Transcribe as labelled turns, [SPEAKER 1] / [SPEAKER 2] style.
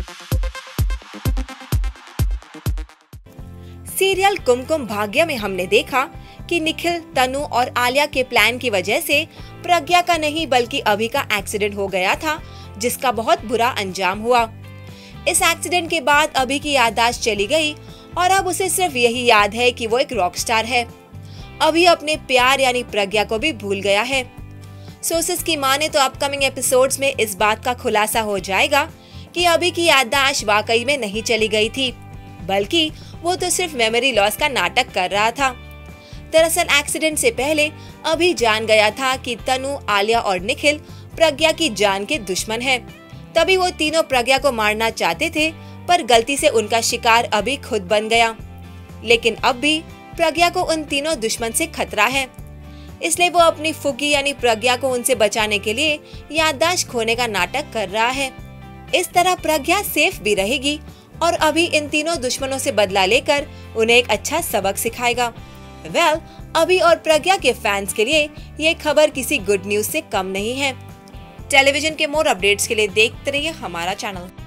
[SPEAKER 1] Serial Kumkum Bhagya में हमने देखा कि निखिल, तनु और आलिया के प्लान की वजह से प्रज्ञा का नहीं बल्कि अभि का एक्सीडेंट हो गया था, जिसका बहुत बुरा अंजाम हुआ। इस एक्सीडेंट के बाद अभि की याददाश्त चली गई और अब उसे सिर्फ यही याद है कि वो एक रॉक स्टार है। अभि अपने प्यार यानी प्रज्ञा को भी भूल गया है। सोर्सेस की माने तो अपकमिंग एपिसोड्स में इस बात का खुलासा हो जाएगा कि अभि की याददाश्त वाकई में नहीं चली गई थी, बल्कि वो तो सिर्फ मेमोरी लॉस का नाटक कर रहा था। दरअसल एक्सीडेंट से पहले अभि जान गया था कि तनु, आलिया और निखिल प्रज्ञा की जान के दुश्मन हैं। तभी वो तीनों प्रज्ञा को मारना चाहते थे, पर गलती से उनका शिकार अभि खुद बन गया। लेकिन अब भी प्रज्ञा को उन तीनों दुश्मन से खतरा है, इसलिए वो अपनी फुगी यानी प्रज्ञा को उनसे बचाने के लिए याददाश्त खोने का नाटक कर रहा है। इस तरह प्रज्ञा सेफ भी रहेगी और अभि इन तीनों दुश्मनों से बदला लेकर उन्हें एक अच्छा सबक सिखाएगा। अभि और प्रज्ञा के फैंस के लिए ये खबर किसी गुड न्यूज से कम नहीं है। टेलीविजन के मोर अपडेट्स के लिए देखते रहिए हमारा चैनल।